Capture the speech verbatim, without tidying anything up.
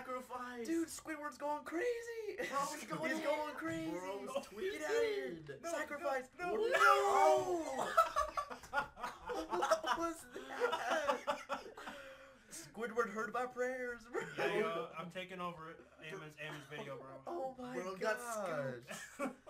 Sacrifice! Dude, Squidward's going crazy! Bro, he's going He's in. going crazy! Bro's tweeting. Get out of here! No, Sacrifice! No! No! no. What was that? Squidward heard my prayers, bro. Yeah, yo, I'm taking over Ammon's Ammon's video, bro. Oh my Bro got gosh. scooped.